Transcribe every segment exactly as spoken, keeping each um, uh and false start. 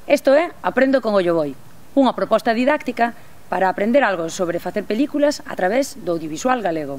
Isto é Aprendo con Ollo Boi, unha proposta didáctica para aprender algo sobre facer películas a través do audiovisual galego.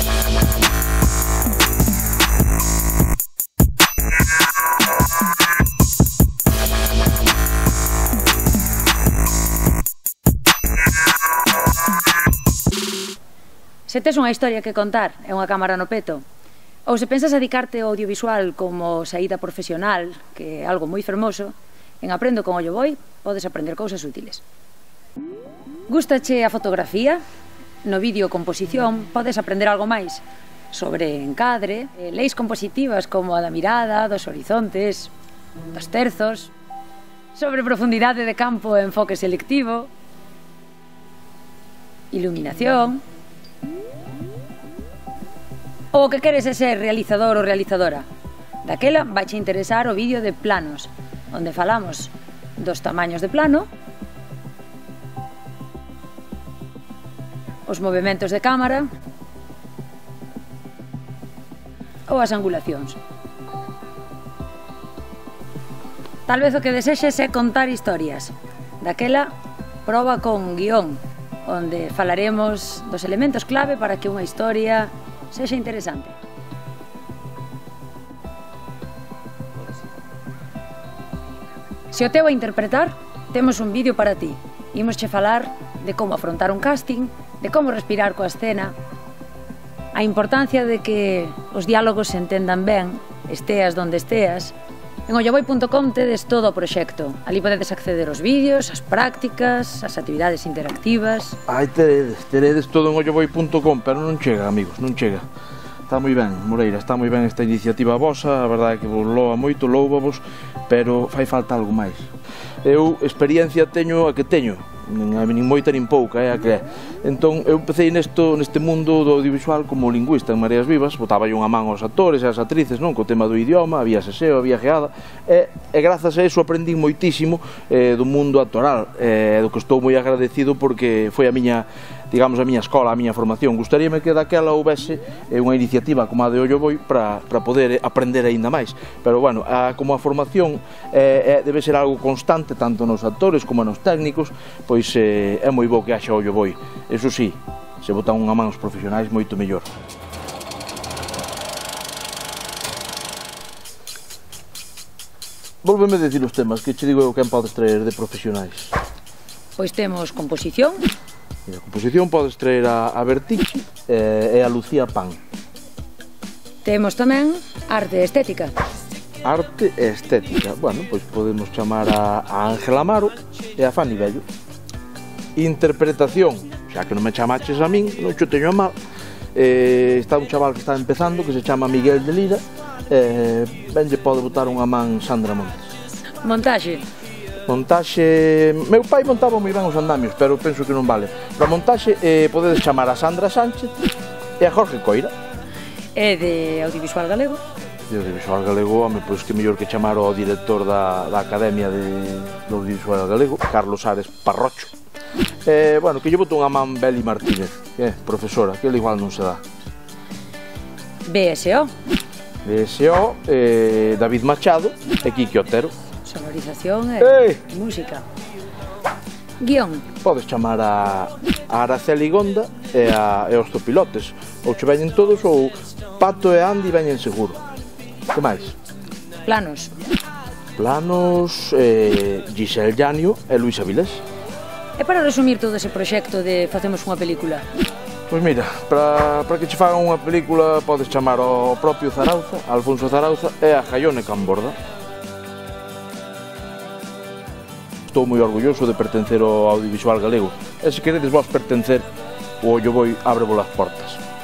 Se tes unha historia que contar e unha cámara no peto, ou se pensas dedicarte ao audiovisual como saída profesional, que é algo moi fermoso, en Aprendo con Ollo Boi podes aprender cousas útiles. Gústache a fotografía? No vídeo composición podes aprender algo máis sobre encadre, leis compositivas como a da mirada, dos horizontes, dos terzos, sobre profundidade de campo e enfoque selectivo, iluminación. Ou o que queres é ser realizador ou realizadora. Daquela vaiche interesar o vídeo de planos, onde falamos dos tamaños de plano, os movementos de cámara ou as angulacións. Tal vez o que desexes é contar historias. Daquela, proba con guión, onde falaremos dos elementos clave para que unha historia sexa interesante. Se o teu a interpretar, temos un vídeo para ti. Imosche falar de como afrontar un casting, de como respirar coa escena, a importancia de que os diálogos se entendan ben, esteas donde esteas. En olloboi punto com tedes todo o proxecto. Ali podedes acceder aos vídeos, as prácticas, as actividades interactivas. Ai, teredes, teredes todo en olloboi punto com, pero non chega, amigos, non chega. Está moi ben, Moreira, está moi ben esta iniciativa vosa, a verdade é que vos loa moito, louvavos, pero fai falta algo máis. Eu experiencia teño a que teño, nin, nin moita nin pouca, é a que é. Entón, eu empecé nesto, neste mundo do audiovisual como lingüista en Mareas Vivas, botaba unha man aos actores e as actrices, non, co tema do idioma, había seseo, había geada, e, e grazas a eso aprendí moitísimo eh, do mundo actoral, e eh, do que estou moi agradecido porque foi a miña, digamos, a miña escola, a miña formación. Gustaríame que daquela houvese eh, unha iniciativa como a de Ollo Boi para, para poder aprender aínda máis, pero bueno, a, como a formación eh, eh, debe ser algo constante tanto nos actores como nos técnicos, pois eh, é moi bo que haxa Ollo Boi. Eso sí, se botan unha man os profesionais moito mellor. Volveme a decir os temas, que che digo eu quen podes traer de profesionais. Pois temos composición. A composición podes traer a, a Bertiche e, e a Lucía Pan. Temos tamén arte e estética. Arte e estética, bueno, pois podemos chamar a, a Ángela Amaro e a Fanny Bello. Interpretación, xa que non me chamaches a min, non xo teño a mal. Eh, está un chaval que está empezando, que se chama Miguel de Lira, e eh, ben lle pode botar unha man Sandra Montes. Montaxe. Montaxe... Meu pai montaba moi ben os andamios, pero penso que non vale. Para montaxe eh, podedes chamar a Sandra Sánchez e a Jorge Coira. E de audiovisual galego? De audiovisual galego, home, pois que mellor que chamar ao director da, da Academia de, de Audiovisual Galego, Carlos Ares Parrocho. Eh, bueno, que lle boto unha man Beli Martínez, que é profesora, que ele igual non se dá. B S O. B S O, eh, David Machado e Quique Otero. Sonorización e Ei. música. Guión. Podes chamar a, a Araceli Gonda e, a, e os Zopilotes. Ou che veñen todos ou Pato e Andy veñen seguro. Que máis? Planos. Planos, eh, Giselle Llanio e Luis Avilés. E para resumir todo ese proxecto de facemos unha película? Pois mira, para, para que che fagan unha película podes chamar ao propio Zarauza, Alfonso Zarauza e a Jaione Camborda. Estou moi orgulloso de pertencer ao audiovisual galego e se queredes vos pertencer, o Ollo Boi ábrevos as portas.